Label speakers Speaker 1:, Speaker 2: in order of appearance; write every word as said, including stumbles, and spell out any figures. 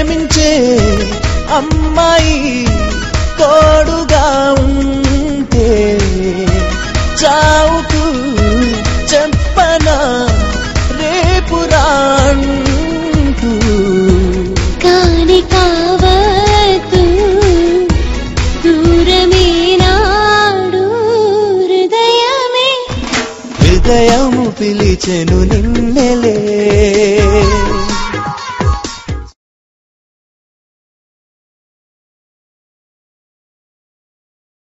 Speaker 1: ప్రేమించే అమ్మాయి తోడుగా ఉంటే చావుకు చెప్పనా రేపు రాంటూ
Speaker 2: కాని కావద్దు దూరమే నాడు హృదయమే
Speaker 1: హృదయము పిలిచెను నిన్నెలే